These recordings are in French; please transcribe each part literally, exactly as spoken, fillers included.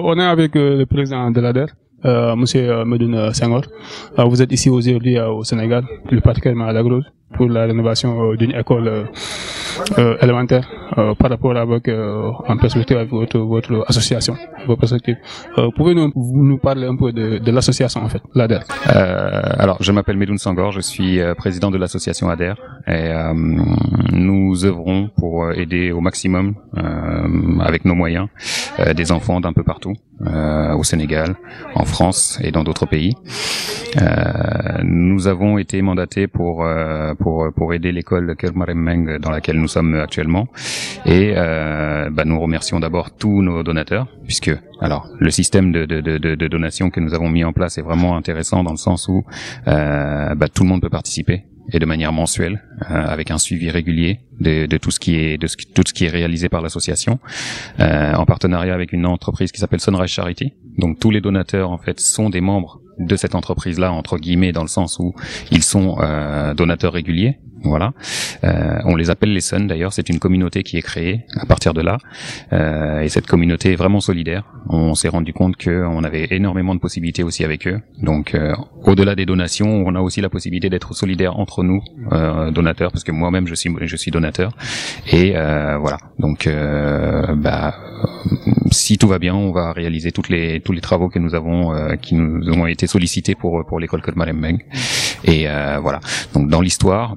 on est avec euh, le président de l'A D E R, euh, Monsieur euh, Medoune Senghor. Euh, vous êtes ici aujourd'hui euh, au Sénégal, plus particulièrement à Lac Rose, pour la rénovation euh, d'une école euh, euh, élémentaire euh, par rapport avec, euh, en perspective avec votre, votre association, votre perspective. Euh, Pouvez-vous nous, nous parler un peu de, de l'association en fait, l'A D E R? euh, Alors, je m'appelle Medoune Senghor, je suis euh, président de l'association A D E R et euh, nous œuvrons pour aider au maximum, euh, avec nos moyens, euh, des enfants d'un peu partout, euh, au Sénégal, en France et dans d'autres pays. Euh, nous avons été mandatés pour euh, pour pour aider l'école Kër Marème Meng dans laquelle nous sommes actuellement et euh, bah, nous remercions d'abord tous nos donateurs puisque alors le système de de de, de donation que nous avons mis en place est vraiment intéressant dans le sens où euh, bah, tout le monde peut participer et de manière mensuelle euh, avec un suivi régulier de, de tout ce qui est de ce, tout ce qui est réalisé par l'association euh, en partenariat avec une entreprise qui s'appelle Sunrise Charity. Donc tous les donateurs en fait sont des membres de cette entreprise-là, entre guillemets, dans le sens où ils sont euh, donateurs réguliers. Voilà, euh, on les appelle les Sun d'ailleurs. C'est une communauté qui est créée à partir de là, euh, et cette communauté est vraiment solidaire. On s'est rendu compte qu'on avait énormément de possibilités aussi avec eux. Donc, euh, au-delà des donations, on a aussi la possibilité d'être solidaires entre nous, euh, donateurs, parce que moi-même je suis je suis donateur. Et euh, voilà. Donc, euh, bah, si tout va bien, on va réaliser toutes les tous les travaux que nous avons, euh, qui nous ont été sollicités pour pour l'école Kër Marème Meng. Et euh, voilà. Donc, dans l'histoire.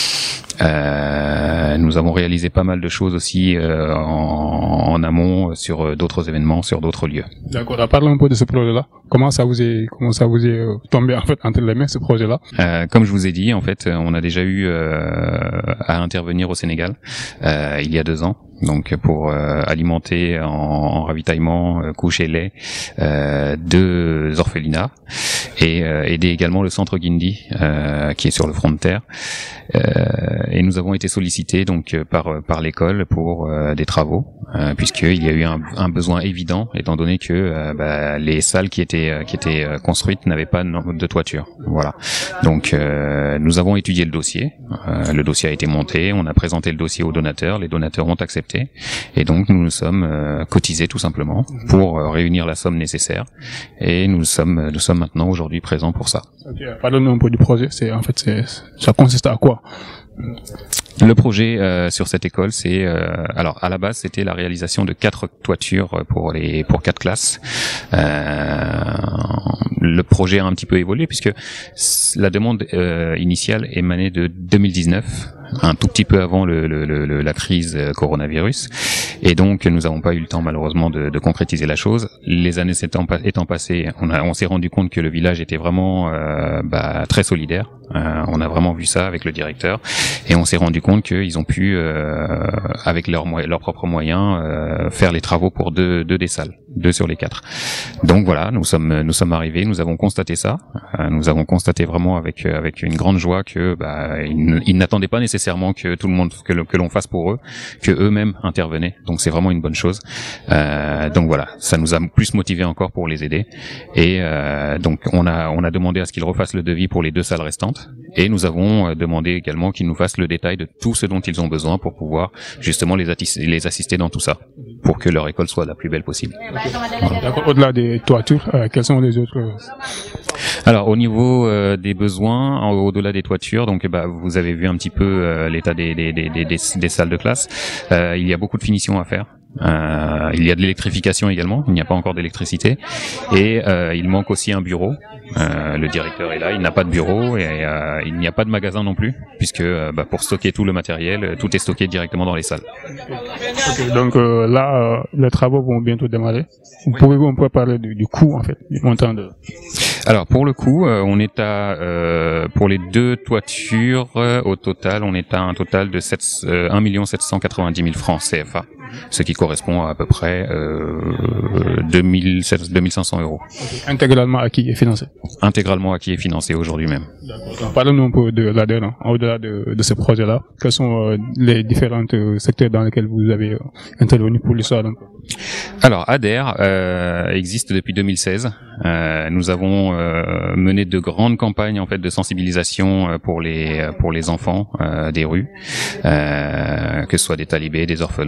Euh, nous avons réalisé pas mal de choses aussi euh, en, en amont sur euh, d'autres événements, sur d'autres lieux. D'accord. Parlons un peu de ce projet-là. Comment ça vous est, comment ça vous est euh, tombé en fait entre les mains ce projet-là? euh, Comme je vous ai dit, en fait, on a déjà eu euh, à intervenir au Sénégal euh, il y a deux ans. Donc pour euh, alimenter en, en ravitaillement, euh, couches et lait euh, deux orphelinats et euh, aider également le centre Guindy euh, qui est sur le front de terre. Euh, et nous avons été sollicités donc par par l'école pour euh, des travaux euh, puisqu'il y a eu un, un besoin évident étant donné que euh, bah, les salles qui étaient qui étaient construites n'avaient pas de toiture. Voilà. Donc euh, nous avons étudié le dossier. Euh, le dossier a été monté. On a présenté le dossier aux donateurs. Les donateurs ont accepté. Et donc nous nous sommes euh, cotisés tout simplement pour euh, réunir la somme nécessaire et nous sommes nous sommes maintenant aujourd'hui présents pour ça. Okay. Parlons-nous un peu du projet. C'est en fait c'est ça consiste à quoi? Le projet euh, sur cette école, c'est euh, alors à la base c'était la réalisation de quatre toitures pour les pour quatre classes. Euh, le projet a un petit peu évolué puisque la demande euh, initiale émanait de deux mille dix-neuf. Un tout petit peu avant le, le, le, la crise coronavirus, et donc nous n'avons pas eu le temps malheureusement de, de concrétiser la chose. Les années étant, étant passées, on, a, on s'est rendu compte que le village était vraiment euh, bah, très solidaire. Euh, on a vraiment vu ça avec le directeur, et on s'est rendu compte qu'ils ont pu, euh, avec leurs leurs propres moyens, euh, faire les travaux pour deux, deux des salles, deux sur les quatre. Donc voilà, nous sommes nous sommes arrivés, nous avons constaté ça, euh, nous avons constaté vraiment avec avec une grande joie que bah, ils, ils n'attendaient pas nécessairement que tout le monde que, le, que l'on fasse pour eux, que eux-mêmes intervenaient. Donc c'est vraiment une bonne chose. Euh, donc voilà, ça nous a plus motivés encore pour les aider. Et euh, donc on a on a demandé à ce qu'ils refassent le devis pour les deux salles restantes. Et nous avons demandé également qu'ils nous fassent le détail de tout ce dont ils ont besoin pour pouvoir justement les, les assister dans tout ça, pour que leur école soit la plus belle possible. Voilà. D'accord. Au-delà des toitures, euh, quels sont les autres? Alors au niveau euh, des besoins, au-delà des toitures, donc bah, vous avez vu un petit peu euh, l'état des, des, des, des, des, des salles de classe. Euh, il y a beaucoup de finitions à faire. Euh, il y a de l'électrification également, il n'y a pas encore d'électricité, et euh, il manque aussi un bureau. Euh, le directeur est là, il n'a pas de bureau, et euh, il n'y a pas de magasin non plus, puisque euh, bah, pour stocker tout le matériel, tout est stocké directement dans les salles. Okay, donc euh, là, euh, les travaux vont bientôt démarrer. Pouvez-vous un peu parler du, du coût en fait, du montant de... Alors pour le coup, euh, on est à euh, pour les deux toitures euh, au total, on est à un total de sept, euh, un million sept cent quatre-vingt-dix mille francs C F A, ce qui correspond à à peu près euh, deux mille cinq cents euros. Okay. Intégralement acquis et financé. Intégralement acquis et financé aujourd'hui même. Parlons-nous un peu de l'A D E R, hein, au-delà de, de ce projet-là. Quels sont euh, les différents euh, secteurs dans lesquels vous avez euh, intervenu pour l'histoire un peu? Alors A D E R euh, existe depuis deux mille seize. Euh, nous avons euh, mené de grandes campagnes en fait de sensibilisation euh, pour les pour les enfants euh, des rues, euh, que ce soit des talibés, des orphelins, et cetera.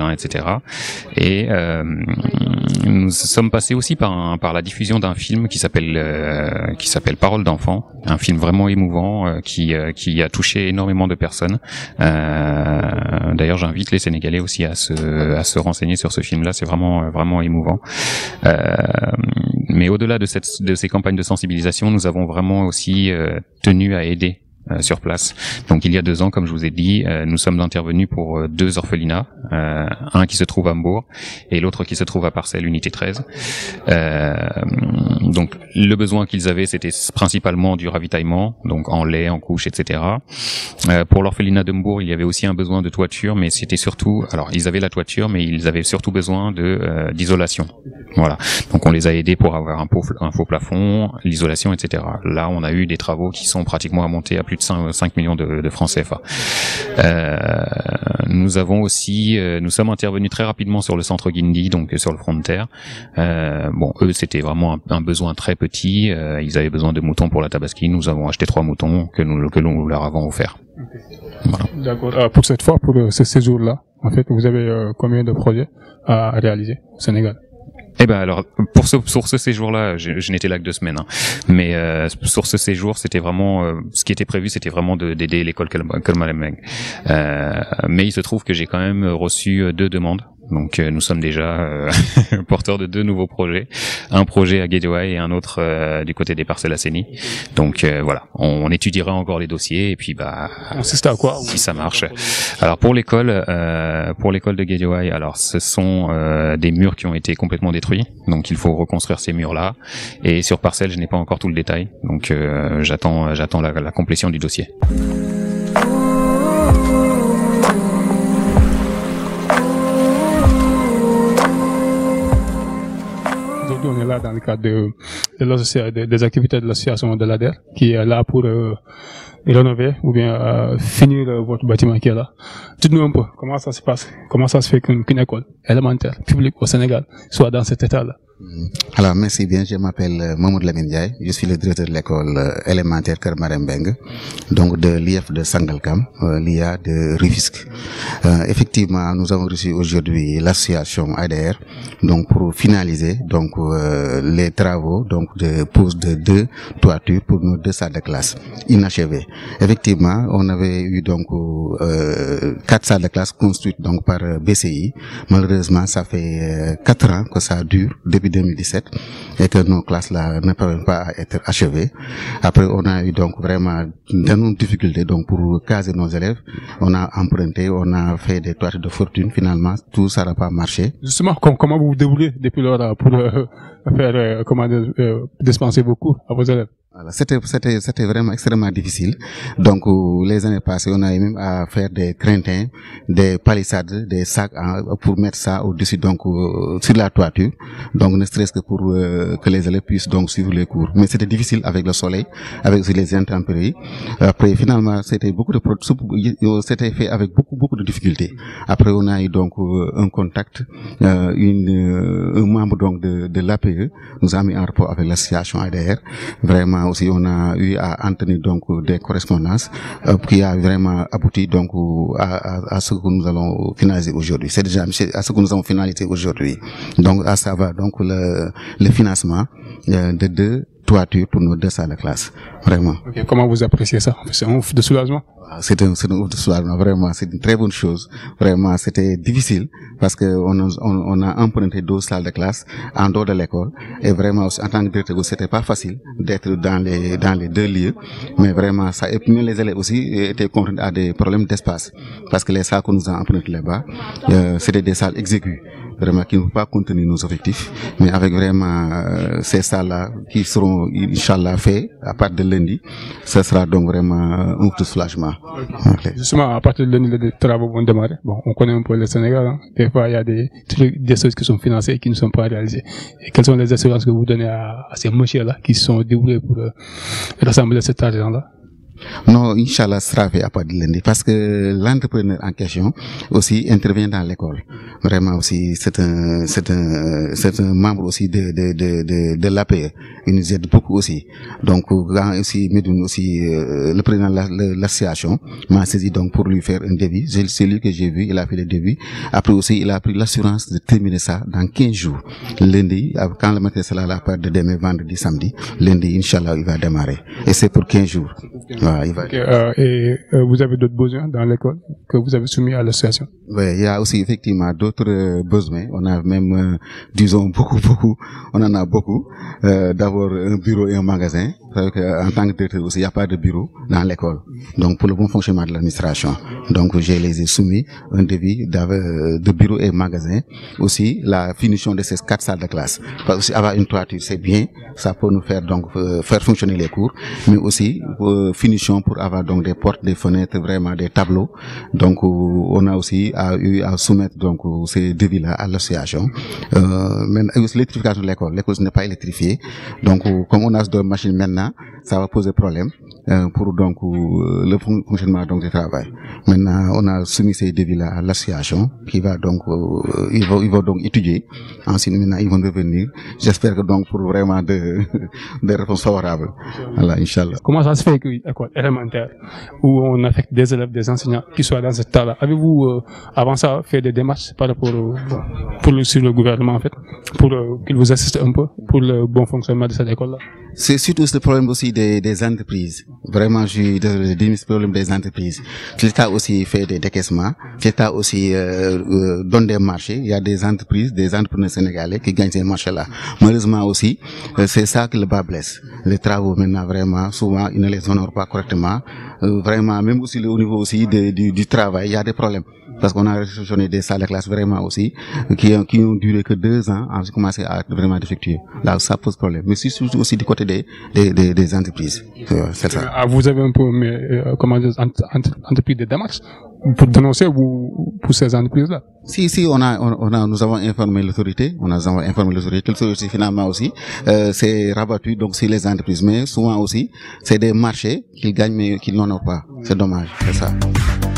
cetera. Et euh, nous sommes passés aussi par, un, par la diffusion d'un film qui s'appelle euh, qui s'appelle Parole d'enfant, un film vraiment émouvant euh, qui euh, qui a touché énormément de personnes. Euh, d'ailleurs, j'invite les Sénégalais aussi à se à se renseigner sur ce film-là. C'est vraiment vraiment émouvant. Euh, mais au-delà de cette de ces campagnes de sensibilisation, nous avons vraiment aussi euh, tenu à aider Euh, sur place. Donc il y a deux ans, comme je vous ai dit, euh, nous sommes intervenus pour euh, deux orphelinats, euh, un qui se trouve à Mbour et l'autre qui se trouve à Parcelles, unité treize. Euh, donc le besoin qu'ils avaient, c'était principalement du ravitaillement, donc en lait, en couches, et cetera. Euh, pour l'orphelinat de Mbour, il y avait aussi un besoin de toiture, mais c'était surtout, alors ils avaient la toiture, mais ils avaient surtout besoin de euh, d'isolation. Voilà. Donc on les a aidés pour avoir un, faux, un faux plafond, l'isolation, et cetera. Là, on a eu des travaux qui sont pratiquement à monter à plus de cinq millions de, de francs C F A. Euh, nous avons aussi, euh, nous sommes intervenus très rapidement sur le centre Guindy, donc sur le front de terre. Euh, bon, eux, c'était vraiment un, un besoin très petit. Euh, ils avaient besoin de moutons pour la tabaski. Nous avons acheté trois moutons que nous, que nous leur avons offerts. Okay. Voilà. D'accord. Euh, pour cette fois, pour euh, ce séjour-là, en fait, vous avez euh, combien de projets à réaliser au Sénégal? Eh ben alors pour ce sur ce séjour-là, je, je n'étais là que deux semaines, hein. mais euh, sur ce séjour, c'était vraiment euh, ce qui était prévu, c'était vraiment de, d'aider l'école Kelmalembeng. Euh, mais il se trouve que j'ai quand même reçu deux demandes. Donc euh, nous sommes déjà euh, porteurs de deux nouveaux projets, un projet à Guédiawaye et un autre euh, du côté des Parcelles Assainies. Donc euh, voilà, on, on étudiera encore les dossiers et puis bah c'est à quoi si ça marche. Alors pour l'école, euh, pour l'école de Guédiawaye, alors ce sont euh, des murs qui ont été complètement détruits, donc il faut reconstruire ces murs-là. Et sur Parcelles, je n'ai pas encore tout le détail, donc euh, j'attends, j'attends la, la complétion du dossier. Aujourd'hui, on est là dans le cadre de, de, de des activités de l'association de l'A D E R, qui est là pour euh, rénover ou bien euh, finir euh, votre bâtiment qui est là. Dites-nous un peu comment ça se passe, comment ça se fait qu'une, qu'une école élémentaire publique au Sénégal soit dans cet état-là. Alors merci bien, je m'appelle euh, Mamoud Lamine Ndiaye, je suis le directeur de l'école euh, élémentaire Kelmalembeng, donc de l'I F de Sangalkam, euh, l'I A de Rufisque. Euh, effectivement, nous avons reçu aujourd'hui l'association A D R, donc pour finaliser donc euh, les travaux donc de pose de deux toitures pour nos deux salles de classe inachevées. Effectivement, on avait eu donc euh, quatre salles de classe construites donc par euh, B C I. Malheureusement, ça fait euh, quatre ans que ça dure depuis deux mille dix-sept et que nos classes là ne peuvent pas être achevées. Après, on a eu donc vraiment d'énormes difficultés donc pour caser nos élèves. On a emprunté, on a fait des toitures de fortune. Finalement, tout ça n'a pas marché. Justement, comment vous vous débrouillez depuis lors pour euh, faire euh, comment euh, dispenser vos cours à vos élèves? Voilà, c'était, c'était, c'était vraiment extrêmement difficile. Donc, euh, les années passées, on a eu même à faire des crintins, des palissades, des sacs hein, pour mettre ça au-dessus, donc, euh, sur la toiture. Donc, ne serait-ce que pour euh, que les élèves puissent donc suivre les cours. Mais c'était difficile avec le soleil, avec aussi les intempéries. Après, finalement, c'était beaucoup de, c'était fait avec beaucoup, beaucoup de difficultés. Après, on a eu donc euh, un contact, euh, une, euh, un membre donc de, de l'A P E nous a mis en rapport avec l'association A D R. Vraiment, aussi on a eu à entretenir donc des correspondances euh, qui a vraiment abouti donc à, à, à ce que nous allons finaliser aujourd'hui. C'est déjà à ce que nous avons finalisé aujourd'hui. Donc à savoir donc le, le financement euh, de deux toitures pour nos deux salles de classe. Vraiment. Okay. Comment vous appréciez ça? C'est un ouf de soulagement? C'est un, c'est un ouf de soulagement, vraiment. C'est une très bonne chose. Vraiment, c'était difficile parce que on a, on, on a emprunté deux salles de classe en dehors de l'école. Et vraiment, en tant que directeur, c'était pas facile d'être dans les, dans les deux lieux. Mais vraiment, ça, et puis les élèves aussi étaient confrontés à des problèmes d'espace. Parce que les salles que nous avons empruntées là-bas, euh, c'était des salles exiguës. Vraiment, qui ne peuvent pas contenir nos objectifs. Mais avec vraiment, euh, ces salles-là, qui seront, Inch'Allah, faits à partir de lundi, ce sera donc vraiment un ouf de soulagement. Okay. Justement, à partir de lundi, les travaux vont démarrer. Bon, on connaît un peu le Sénégal, hein. Des fois, il y a des trucs, des choses qui sont financées et qui ne sont pas réalisées. Et quelles sont les assurances que vous donnez à, à ces messieurs-là qui sont déroulés pour euh, rassembler cet argent-là? Non, Inch'Allah sera fait à partir de lundi parce que l'entrepreneur en question aussi intervient dans l'école. Vraiment aussi, c'est un, c'est un, c'est un membre aussi de, de, de, de, de l'A P E. Il nous aide beaucoup aussi. Donc, quand aussi, Medoune aussi, euh, le président de l'association m'a saisi donc pour lui faire un devis. C'est lui que j'ai vu, il a fait le devis. Après aussi, il a pris l'assurance de terminer ça dans quinze jours. Lundi, quand le matériel sera là, à part de demain, vendredi, samedi, lundi, Inch'Allah, il va démarrer. Et c'est pour quinze jours. Voilà, il va... Okay, euh, et euh, vous avez d'autres besoins dans l'école que vous avez soumis à l'association? Oui, il y a aussi effectivement d'autres euh, besoins. On a même, euh, disons, beaucoup, beaucoup. On en a beaucoup. Euh, D'abord, un bureau et un magasin. En tant que directeur aussi, il n'y a pas de bureau dans l'école. Donc, pour le bon fonctionnement de l'administration. Donc, je les ai soumis un devis de bureau et magasin. Aussi, la finition de ces quatre salles de classe. Parce que avoir une toiture, c'est bien. Ça peut nous faire donc euh, faire fonctionner les cours. Mais aussi, euh, finition pour avoir donc des portes, des fenêtres, vraiment des tableaux. Donc, euh, on a aussi à, eu à soumettre donc ces devis-là à l'association. Euh, mais l'électrification de l'école. L'école n'est pas électrifiée. Donc, euh, comme on a deux machines maintenant, ça va poser problème euh, pour donc euh, le fonctionnement donc du travail. Maintenant, on a soumis ces devis-là à l'association qui va donc euh, ils vont ils vont donc étudier. Ensuite, maintenant, ils vont revenir. J'espère que donc pour vraiment de des réponses favorables. Voilà, Inch'Allah. Comment ça se fait qu'une école élémentaire où on affecte des élèves, des enseignants qui soient dans cet état-là, avez-vous euh, avant ça fait des démarches par rapport au, pour le, sur le gouvernement en fait, pour euh, qu'il vous assiste un peu pour le bon fonctionnement de cette école-là? C'est surtout ce problème aussi des, des entreprises. Vraiment, je dis ce problème des entreprises. L'État aussi fait des décaissements. L'État aussi euh, euh, donne des marchés. Il y a des entreprises, des entrepreneurs sénégalais qui gagnent ces marchés-là. Malheureusement aussi, euh, c'est ça que le bas blesse. Les travaux maintenant, vraiment, souvent, ils ne les honorent pas correctement. Euh, vraiment, même aussi au niveau aussi de, du, du travail, il y a des problèmes. Parce qu'on a réceptionné des salles de classe vraiment aussi, qui ont, qui ont duré que deux ans, ont commencé à être vraiment défectueux. Là, ça pose problème. Mais c'est surtout aussi du côté des, des, des, des entreprises. C'est ça. Ah, vous avez un peu, mais, euh, comment dire, entrepris des démarches pour dénoncer vous, pour ces entreprises-là? Si, si, on a, on, on a, nous avons informé l'autorité, on a informé l'autorité, l'autorité finalement aussi, euh, c'est rabattu donc sur les entreprises. Mais souvent aussi, c'est des marchés qu'ils gagnent mais qu'ils n'honorent pas. C'est dommage, c'est ça.